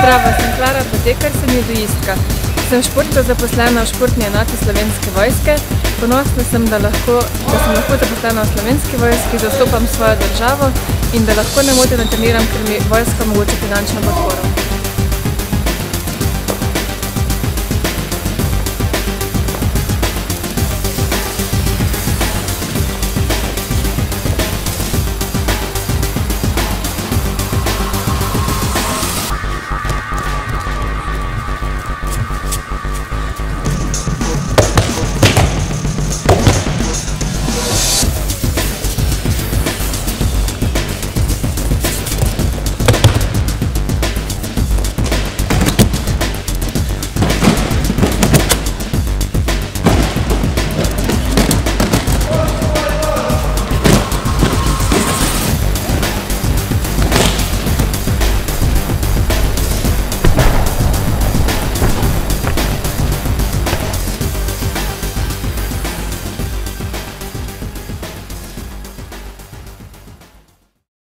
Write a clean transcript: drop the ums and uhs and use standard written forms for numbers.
Zdravo, sem Klara Potekar, sem judoistka. Sem športno zaposlena v športni enoti Slovenske vojske. Ponosna sem, da sem lahko zaposlena v Slovenski vojski, zastopam svojo državo in da lahko nemoteno treniram, ker mi vojska omogoča finančno podporo.